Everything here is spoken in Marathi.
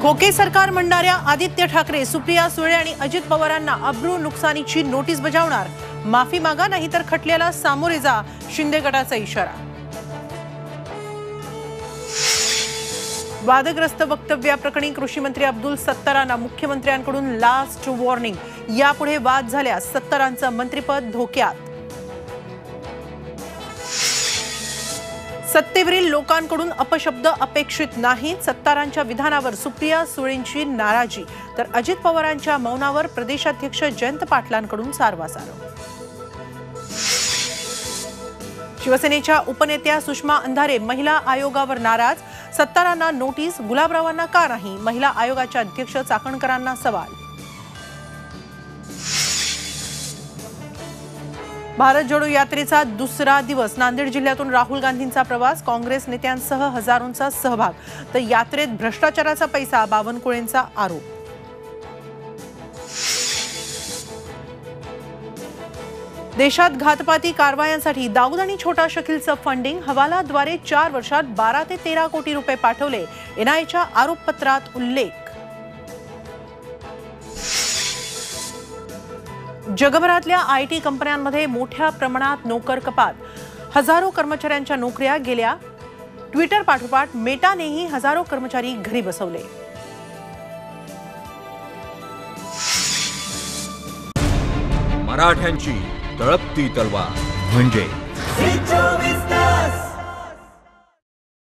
खोके सरकार म्हणणाऱ्या आदित्य ठाकरे, सुप्रिया सुळे आणि अजित पवारांना अब्रू नुकसानीची नोटीस बजावणार। माफी मागा नाहीतर खटल्याला सामोरे जा, शिंदे गटाचा इशारा। वादग्रस्त वक्तव्याप्रकरणी कृषी मंत्री अब्दुल सत्तारांना मुख्यमंत्र्यांकडून लास्ट वॉर्निंग। यापुढे वाद झाल्यास सत्तारांचं मंत्रिपद धोक्यात। सत्तेवरील लोकांकडून अपशब्द अपेक्षित नाही। सत्तारांच्या विधानावर सुप्रिया सुळेंची नाराजी, तर अजित पवारांच्या मौनावर प्रदेशाध्यक्ष जयंत पाटलांकडून सारवासार। शिवसेनेच्या उपनेत्या सुषमा अंधारे महिला आयोगावर नाराज। सत्तारांना नोटीस, गुलाबरावांना का नाही? महिला आयोगाच्या अध्यक्ष चाकणकरांना सवाल। भारत जोडो यात्रेचा दुसरा दिवस। नांदेड जिल्ह्यातून राहुल गांधींचा प्रवास, काँग्रेस नेत्यांसह हजारोंचा सहभाग। तर यात्रेत भ्रष्टाचाराचा पैसा, बावनकुळेंचा आरोप। देशात घातपाती कारवायांसाठी दाऊद आणि छोटा शकीलचं फंडिंग। हवालाद्वारे 4 वर्षात 12 ते 13 कोटी रुपये पाठवले, एनआयच्या आरोपपत्रात उल्लेख। जगभरातल्या आयटी कंपन्यांमध्ये मोठ्या प्रमाणात नोकर कपात। हजारो कर्मचाऱ्यांच्या नोकऱ्या गेल्या। ट्विटर पाठोपाठ मेटानेही हजारो कर्मचारी घरी बसवले। मराठ्यांची तळपती तलवार म्हणजे